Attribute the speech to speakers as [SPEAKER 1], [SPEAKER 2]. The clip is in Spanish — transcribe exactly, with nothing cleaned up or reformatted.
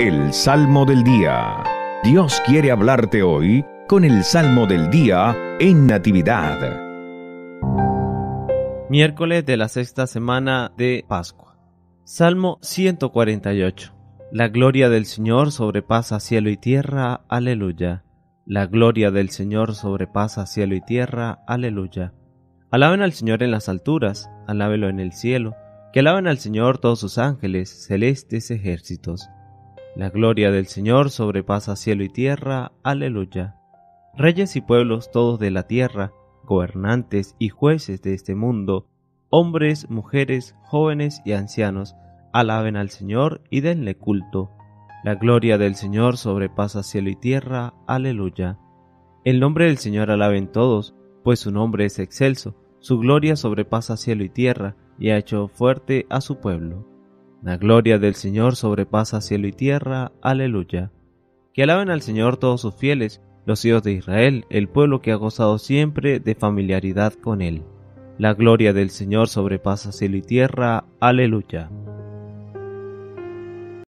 [SPEAKER 1] El Salmo del Día. Dios quiere hablarte hoy con el Salmo del Día en Natividad.
[SPEAKER 2] Miércoles de la sexta semana de Pascua. Salmo ciento cuarenta y ocho. La gloria del Señor sobrepasa cielo y tierra. Aleluya. La gloria del Señor sobrepasa cielo y tierra. Aleluya. Alaben al Señor en las alturas, alábelo en el cielo, que alaben al Señor todos sus ángeles, celestes ejércitos. La gloria del Señor sobrepasa cielo y tierra. Aleluya. Reyes y pueblos todos de la tierra, gobernantes y jueces de este mundo, hombres, mujeres, jóvenes y ancianos, alaben al Señor y denle culto. La gloria del Señor sobrepasa cielo y tierra. Aleluya. El nombre del Señor alaben todos, pues su nombre es excelso, su gloria sobrepasa cielo y tierra, y ha hecho fuerte a su pueblo. La gloria del Señor sobrepasa cielo y tierra. Aleluya. Que alaben al Señor todos sus fieles, los hijos de Israel, el pueblo que ha gozado siempre de familiaridad con Él. La gloria del Señor sobrepasa cielo y tierra. Aleluya.